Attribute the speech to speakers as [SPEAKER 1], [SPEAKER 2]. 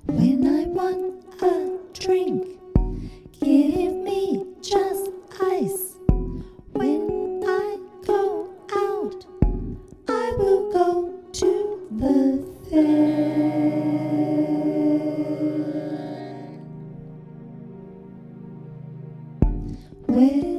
[SPEAKER 1] When I want a drink, give me just ice. When I go out, I will go to the fair. Where